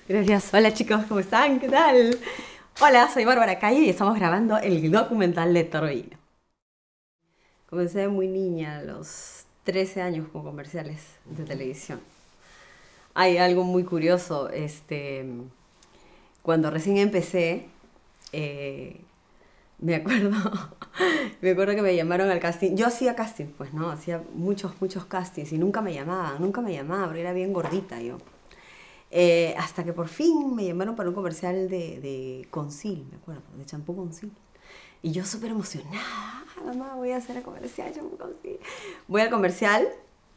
Gracias. Hola chicos, ¿cómo están? ¿Qué tal? Hola, soy Bárbara Calle y estamos grabando el documental de Torbellino. Comencé muy niña, a los 13 años, con comerciales de televisión. Hay algo muy curioso, cuando recién empecé, eh, me acuerdo, me acuerdo que me llamaron al casting. Yo hacía casting, pues, ¿no? Hacía muchos castings y nunca me llamaban, porque era bien gordita yo. Hasta que por fin me llamaron para un comercial de Conceal, me acuerdo, de champú Conceal. Y yo súper emocionada, mamá, voy a hacer el comercial, champú Conceal. Voy al comercial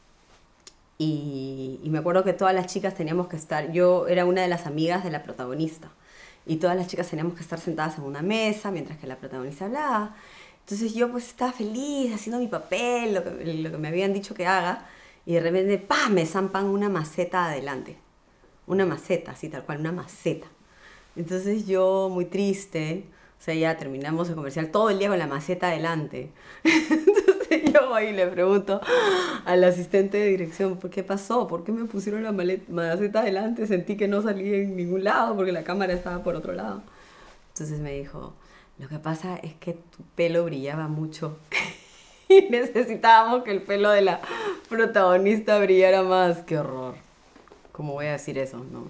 y me acuerdo que todas las chicas teníamos que estar, yo era una de las amigas de la protagonista, y todas las chicas teníamos que estar sentadas en una mesa mientras que la protagonista hablaba. Entonces yo pues estaba feliz haciendo mi papel, lo que me habían dicho que haga, y de repente, ¡pam!, me zampan una maceta adelante. Una maceta, así tal cual, una maceta. Entonces yo, muy triste, o sea, ya terminamos el comercial todo el día con la maceta adelante. Entonces yo ahí le pregunto al asistente de dirección, ¿por qué pasó? ¿Por qué me pusieron la maceta adelante? Sentí que no salí en ningún lado porque la cámara estaba por otro lado. Entonces me dijo, lo que pasa es que tu pelo brillaba mucho y necesitábamos que el pelo de la protagonista brillara más. ¡Qué horror! ¿Cómo voy a decir eso? No.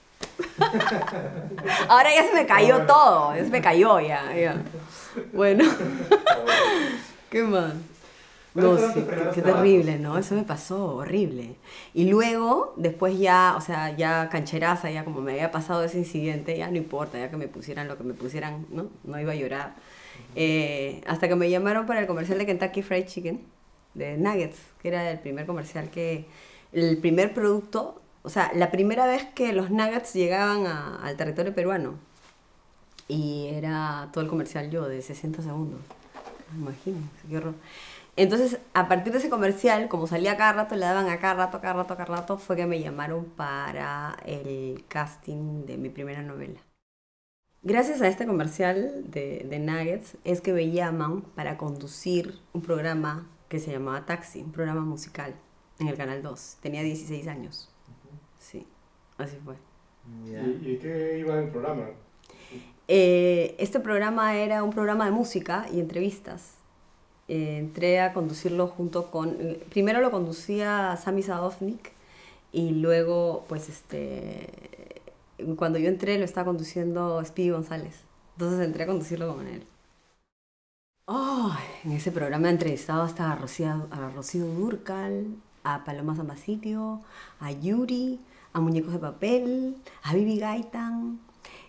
Ahora ya se me cayó todo, ya se me cayó ya. Bueno, ¿qué más? No, sí, qué terrible, ¿no? Eso me pasó, horrible. Y luego, después ya, o sea, ya cancheraza, ya como me había pasado ese incidente, ya no importa, ya que me pusieran lo que me pusieran, ¿no? No iba a llorar. Hasta que me llamaron para el comercial de Kentucky Fried Chicken, de Nuggets, que era el primer comercial el primer producto, o sea, la primera vez que los nuggets llegaban al territorio peruano. Y era todo el comercial yo, de 60 segundos. Imagínense, qué horror. Entonces, a partir de ese comercial, como salía cada rato, le daban a cada rato, fue que me llamaron para el casting de mi primera novela. Gracias a este comercial de Nuggets es que me llaman para conducir un programa que se llamaba Taxi, un programa musical en el Canal 2. Tenía 16 años. Sí, así fue. Yeah. ¿Y qué iba en el programa? Este programa era un programa de música y entrevistas. Entré a conducirlo junto con... primero lo conducía Sami Sadovnik y luego, pues, cuando yo entré lo estaba conduciendo Speedy González. Entonces entré a conducirlo con él. Oh, en ese programa he entrevistado hasta a Rocío Dúrcal, a Paloma San Basilio, a Yuri, a Muñecos de Papel, a Bibi Gaitan,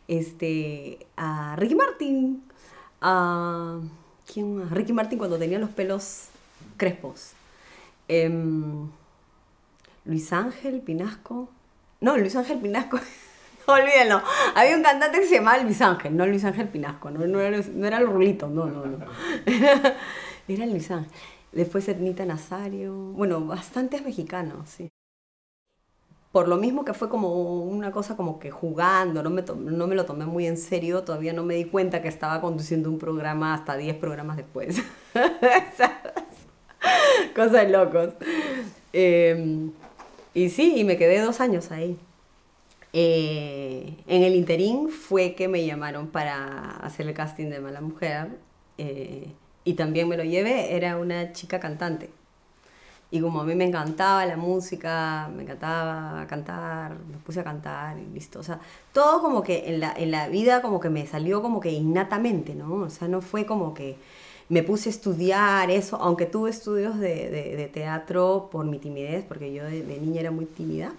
a Ricky Martin, a... ¿quién más? Ricky Martin cuando tenía los pelos crespos. Luis Ángel Pinasco. No, Luis Ángel Pinasco. No, olvídenlo. Había un cantante que se llamaba Luis Ángel, no Luis Ángel Pinasco. No era el Rulito, no. Era Luis Ángel. Después Ernita Nazario. Bueno, bastantes mexicanos, sí. Por lo mismo que fue como una cosa como que jugando, no me lo tomé muy en serio, todavía no me di cuenta que estaba conduciendo un programa hasta 10 programas después. Cosas de locos. Y sí, y me quedé 2 años ahí. En el interín fue que me llamaron para hacer el casting de Mala Mujer, y también me lo llevé, era una chica cantante. Y como a mí me encantaba la música, me encantaba cantar, me puse a cantar y listo. O sea, todo como que en la vida como que me salió como que innatamente, ¿no? O sea, no fue como que me puse a estudiar eso, aunque tuve estudios de teatro por mi timidez, porque yo de niña era muy tímida.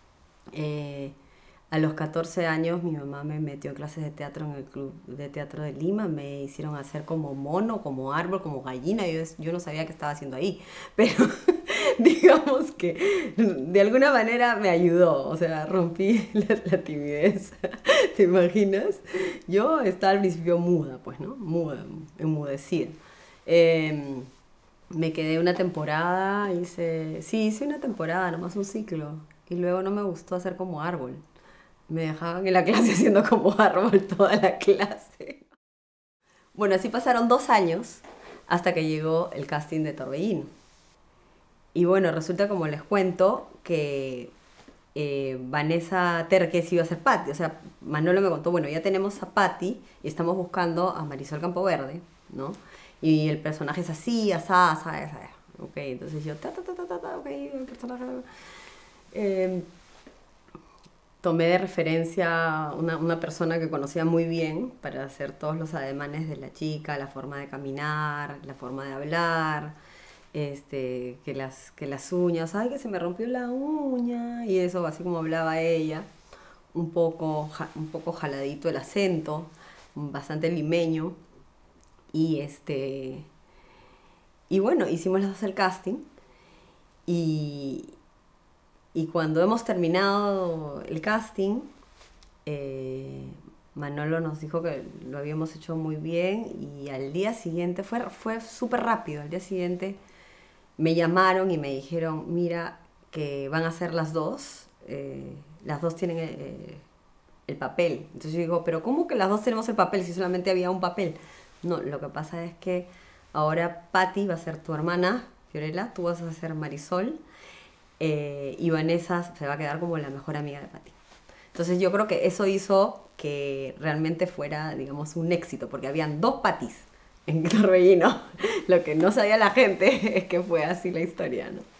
A los 14 años mi mamá me metió en clases de teatro en el Club de Teatro de Lima, me hicieron hacer como mono, como árbol, como gallina, yo no sabía qué estaba haciendo ahí, pero digamos que de alguna manera me ayudó, o sea, rompí la timidez, ¿te imaginas? Yo estaba al principio muda, pues, ¿no? Muda, enmudecida. Me quedé una temporada, hice una temporada, nomás un ciclo, y luego no me gustó hacer como árbol. Me dejaban en la clase haciendo como árbol toda la clase. Bueno, así pasaron 2 años hasta que llegó el casting de Torbellino. Y bueno, resulta como les cuento que Vanessa Terques iba a ser Patty. O sea, Manolo me contó, bueno, ya tenemos a Patty y estamos buscando a Marisol Campoverde, ¿no? Y el personaje es así, asá, asá, asá. Ok, entonces yo, ok, el personaje... tomé de referencia una persona que conocía muy bien para hacer todos los ademanes de la chica, la forma de caminar, la forma de hablar, que las uñas, ay, que se me rompió la uña, y eso, así como hablaba ella, un poco jaladito el acento, bastante limeño, y y bueno, hicimos las dos el casting, y, y cuando hemos terminado el casting, Manolo nos dijo que lo habíamos hecho muy bien y al día siguiente, fue súper rápido, al día siguiente me llamaron y me dijeron, mira, que van a ser las dos tienen el papel. Entonces yo digo, pero ¿cómo que las dos tenemos el papel si solamente había un papel? No, lo que pasa es que ahora Patty va a ser tu hermana, Fiorella, tú vas a ser Marisol, y Vanessa se va a quedar como la mejor amiga de Patty. Entonces yo creo que eso hizo que realmente fuera, digamos, un éxito, porque habían dos Pattys en Torbellino. Lo que no sabía la gente es que fue así la historia, ¿no?